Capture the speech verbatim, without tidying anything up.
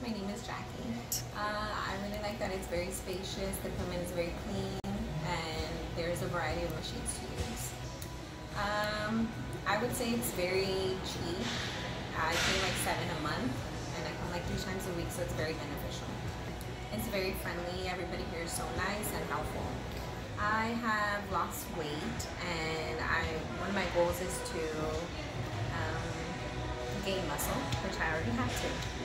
my name is Jackie. Uh, I really like that it's very spacious, the equipment is very clean, and there's a variety of machines to use. Um, I would say it's very cheap. I pay like seven a month, and I come like three times a week, so it's very beneficial. It's very friendly, everybody here is so nice and helpful. I have lost weight, and I one of my goals is to um, gain muscle, which I already have to.